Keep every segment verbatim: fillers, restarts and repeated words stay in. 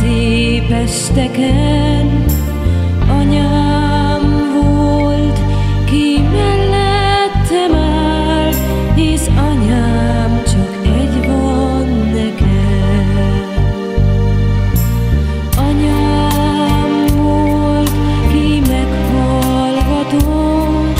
Szép esteken anyám volt, ki mellettem áll, hisz anyám csak egy van nekem. Anyám volt, ki meghallgatott,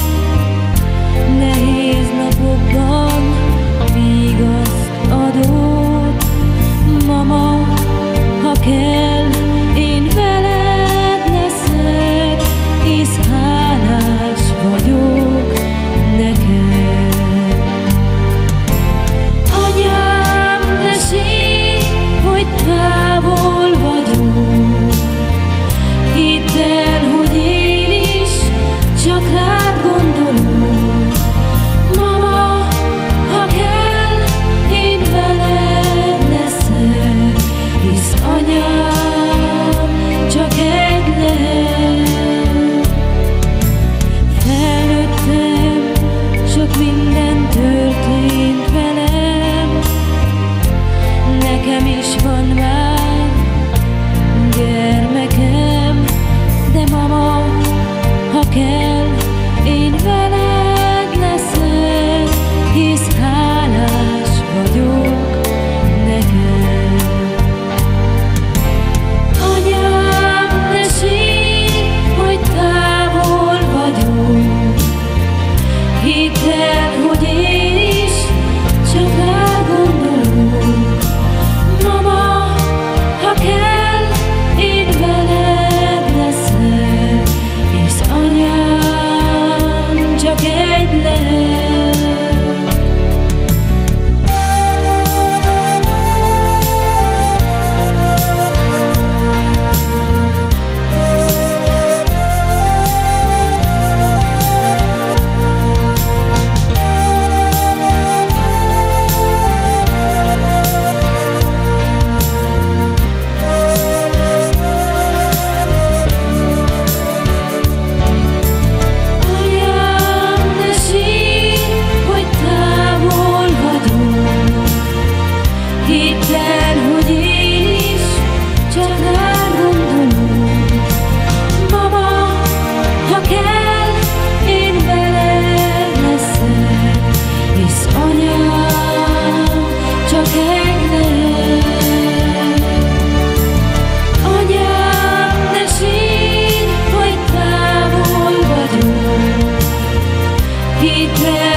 nehéz napokban vigaszt adott. Mama, ha kell, én veled leszek, hisz hálás vagyok neked. Anyám, ne sírj, hogy távol vagyok, hidd el, hogy én is csak rád gondolok. Mama, ha kell, én veled leszek, hisz anyám csak egy lehet. Felnőttem, sok minden történt velem, nekem is van már gyermekem, de mama, ha kell, én veled leszek, hisz hálás vagyok neked. Anyám, ne sírj, hogy távol vagyok, hidd el, hogy én is csak rád gondolok. Mama, ha kell, én veled leszek, hisz anyám csak egy lehet. Hidd el, hogy én is csak rád gondolok. Mama, ha kell, én veled leszek, hisz anyám csak egy lehet. Anyám, ne sírj, hogy távol vagyok, hidd el,